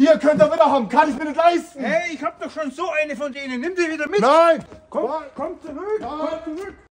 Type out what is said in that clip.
Hier, könnt ihr wieder haben. Kann ich mir nicht leisten. Hey, ich hab doch schon so eine von denen. Nimm sie wieder mit. Nein. Komm zurück. Nein. Komm zurück.